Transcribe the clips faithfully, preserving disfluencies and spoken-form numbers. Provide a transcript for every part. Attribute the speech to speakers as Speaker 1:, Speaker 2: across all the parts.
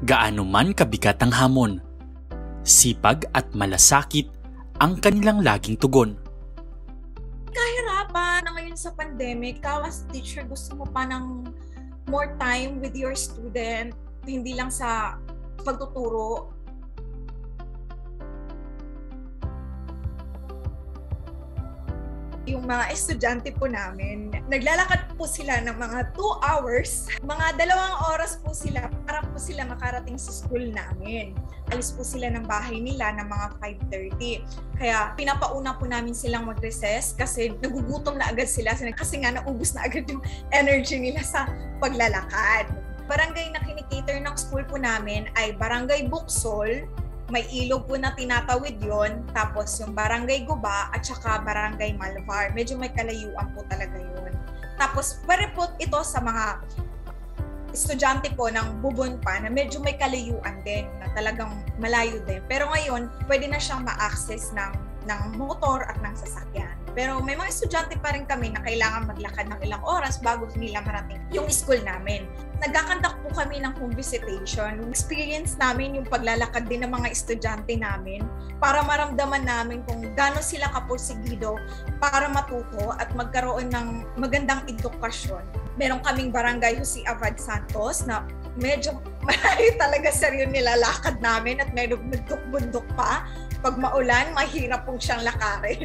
Speaker 1: gaano man kabigat ang hamon. Sipag at malasakit ang kanilang laging tugon.
Speaker 2: Kahirapan na ngayon sa pandemic, ikaw as teacher gusto mo pa ng more time with your student, hindi lang sa pagtuturo. Yung mga estudyante po namin, naglalakad po sila ng mga two hours. Mga dalawang oras po sila para po sila makarating sa school namin. Alis po sila ng bahay nila ng mga five thirty. Kaya pinapauna po namin silang mag-recess kasi nagugutom na agad sila kasi nga naubos na agad yung energy nila sa paglalakad. Barangay na kinikater ng school po namin ay Barangay Buksol. May ilog po na tinatawid yon, tapos yung Barangay Guba at saka Barangay Malvar. Medyo may kalayuan po talaga yun. Tapos pwede po ito sa mga estudyante po ng Bubon pa na medyo may kalayuan din, na talagang malayo din. Pero ngayon, pwede na siyang ma-access ng, ng motor at ng sasakyan. Pero may mga estudyante pa rin kami na kailangan maglakad ng ilang oras bago nila marating yung school namin. Nagkakandak po kami ng home visitation. Experience namin yung paglalakad din ng mga estudyante namin para maramdaman namin kung gaano sila kaporsigido para matuto at magkaroon ng magandang edukasyon. Meron kaming Barangay Jose Abad Santos na medyo malayo talaga sa yung nilalakad namin at medyo bundok-bundok pa. Pag maulan, mahirap pong siyang lakarin.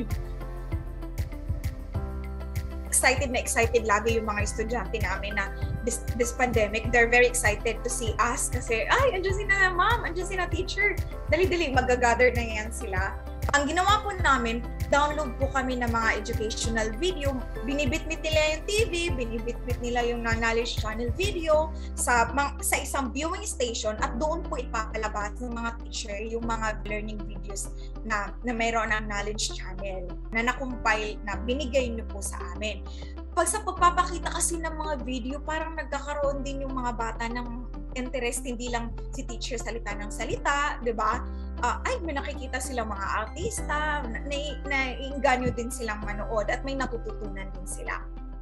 Speaker 2: Excited na excited lagi yung mga estudyante namin na this, this pandemic, they're very excited to see us kasi, ay, andyan si na ma'am, andyan si na teacher. Dali-dali, mag-gather na yan sila. Ang ginawa po namin, download po kami ng mga educational video. Binibitbit nila yung T V, binibitbit nila yung knowledge channel video sa, sa isang viewing station at doon po ipapalabas ng mga teacher yung mga learning videos na, na mayroon ng knowledge channel na nakumpile na binigay niyo po sa amin. Pag sa pagpapakita kasi ng mga video, parang nagkakaroon din yung mga bata ng interest, hindi lang si teacher salita ng salita, di ba? Uh, ay, may nakikita silang mga artista, naiinganyo din silang manood at may natututunan din sila.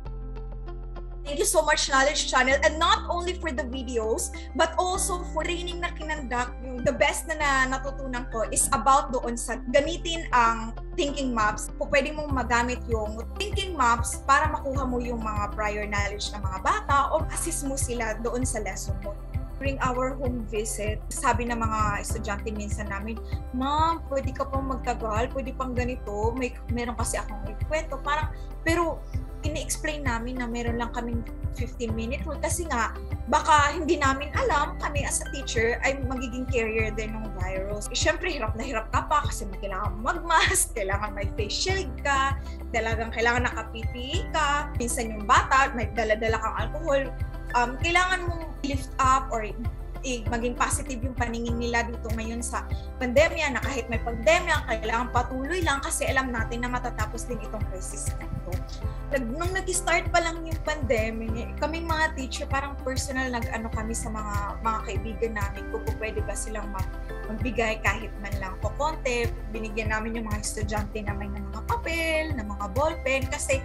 Speaker 2: Thank you so much, Knowledge Channel, and not only for the videos, but also for training na kinandak. The best na, na natutunan ko is about doon sa gamitin ang thinking maps. Kung pwede mong magamit yung thinking maps para makuha mo yung mga prior knowledge ng mga bata o assist mo sila doon sa lesson mo. During our home visit, sabi ng mga estudyante minsan namin, ma'am, pwede ka pang magtagal, pwede pang ganito, may meron kasi akong kwento, parang, pero ini-explain namin na meron lang kaming fifteen minute rule kasi nga, baka hindi namin alam, kami as a teacher ay magiging carrier din ng virus. Siyempre, hirap na hirap ka pa kasi may kailangan mag-mask, kailangan may face shield ka, talagang kailangan naka-P P E ka, minsan yung bata, may dala-dala kang alcohol, um, kailangan mong lift up or eh, maging positive yung paningin nila dito ngayon sa pandemya, na kahit may pandemya, kailangan patuloy lang kasi alam natin na matatapos din itong crisis na ito. Nung nag-start pa lang yung pandemic, kaming mga teacher, parang personal nag-ano kami sa mga mga kaibigan namin kung pwede ba silang mag magbigay kahit man lang po konti. Binigyan namin yung mga estudyante namin ng mga papel, ng mga ballpen kasi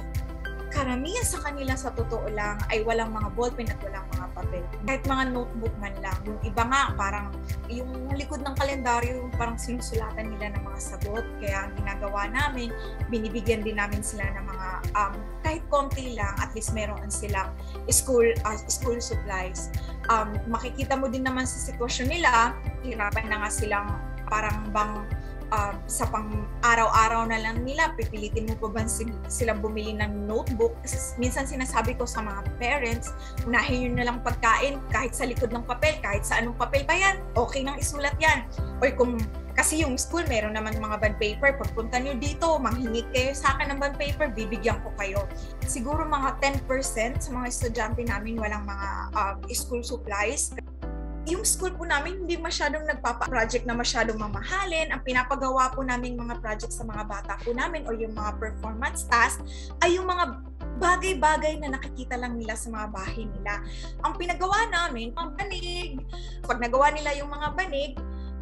Speaker 2: karamihan sa kanila sa totoo lang ay walang mga ballpen at walang mga papel. Kahit mga notebook man lang. Yung iba nga, parang yung likod ng kalendaryo, parang sinusulatan nila ng mga sagot. Kaya ang ginagawa namin, binibigyan din namin sila ng mga, um, kahit konti lang, at least meron silang school, uh, school supplies. Um, makikita mo din naman sa sitwasyon nila, hirapan na nga silang parang bang Uh, sa pang araw-araw na lang nila, pipilitin mo pa ba silang bumili ng notebook? Kasi minsan sinasabi ko sa mga parents, unahin nyo na lang pagkain kahit sa likod ng papel, kahit sa anong papel pa yan, okay nang isulat yan. Or kung, kasi yung school meron naman mga bond paper, pagpunta nyo dito, manghingi kayo sa akin ng bond paper, bibigyan ko kayo. Siguro mga ten percent sa mga estudyante namin walang mga uh, school supplies. Yung school po namin hindi masyadong nagpapa-project na masyadong mamahalin. Ang pinapagawa po namin mga project sa mga bata po namin o yung mga performance task ay yung mga bagay-bagay na nakikita lang nila sa mga bahay nila. Ang pinagawa namin, mga banig. Pag nagawa nila yung mga banig,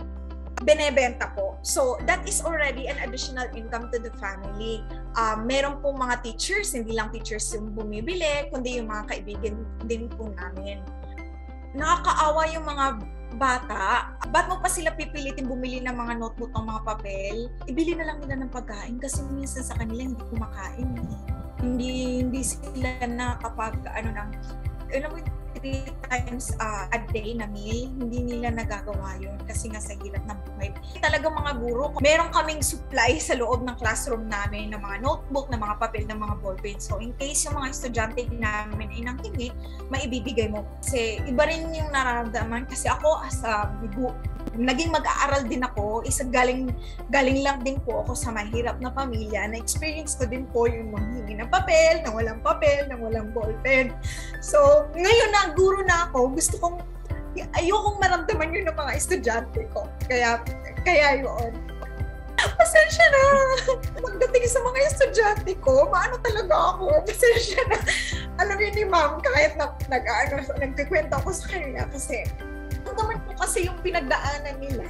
Speaker 2: benebenta po. So, that is already an additional income to the family. Um, meron po mga teachers, hindi lang teachers yung bumibili, kundi yung mga kaibigan din po namin. nakakaawa yung mga bata. Ba't mo pa sila pipilitin bumili ng mga notebook ng mga papel? Ibili na lang nila ng pagkain kasi minsan sa kanila hindi kumakain. Eh. Hindi hindi sila nakapag ano nang alam mo three times uh, a day na meal, hindi nila nagagawa yun kasi nga sa hirap ng buhay. Talagang mga guro, meron kaming supply sa loob ng classroom namin ng mga notebook, ng mga papel, ng mga ballpen. So in case yung mga estudyante namin ay nanghingi, maibibigay mo. Kasi iba rin yung nararamdaman kasi ako as a uh, naging mag-aaral din ako, isa galing galing lang din po ako sa mahirap na pamilya, na experience ko din po yung manghingi ng papel, ng walang papel, ng walang ballpen. So, ngayon na guro na ako, gusto kong ayokong maramdaman yun ng mga estudyante ko. Kaya kaya yun. Pasensya na. Pagdating sa mga estudyante ko, maano talaga ako. Pasensya na. Alam niyo ni ma'am, kahit na, nag-ano, nagkikwento ako sa kanya kasi naman po kasi yung pinagdaanan nila.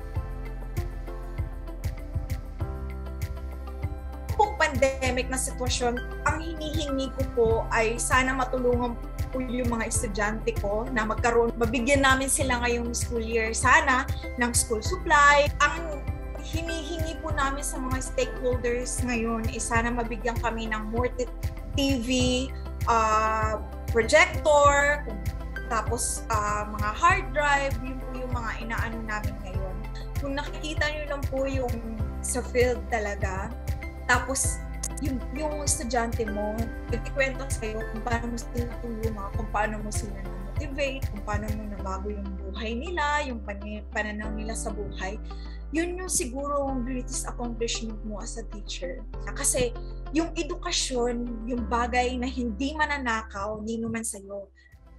Speaker 2: Pong pandemic na sitwasyon, ang hinihingi ko po ay sana matulungan po yung mga estudyante ko na magkaroon, mabigyan namin sila ngayong school year sana ng school supply. Ang hinihingi po namin sa mga stakeholders ngayon ay sana mabigyan kami ng more T V, uh, projector, tapos uh, mga hard drive, yun po yung mga inaano namin ngayon. Kung nakikita nyo lang po yung sa field talaga, tapos yung, yung estudyante mo, nagkikwento sa'yo kung paano mo sila tulungan, kung paano mo sila na-motivate, kung paano mo nabago yung buhay nila, yung pan- pananaw nila sa buhay, yun yung siguro ang greatest accomplishment mo as a teacher. Kasi yung edukasyon, yung bagay na hindi mananakaw, hindi naman sa'yo.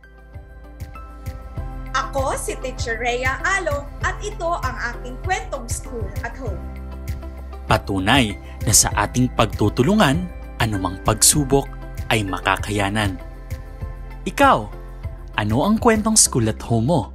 Speaker 2: Ako si Teacher Rhea Alo at ito ang aking kwentong School at Home.
Speaker 1: Patunay na sa ating pagtutulungan, anumang pagsubok ay makakayanan. Ikaw, ano ang kwentong School at Home mo?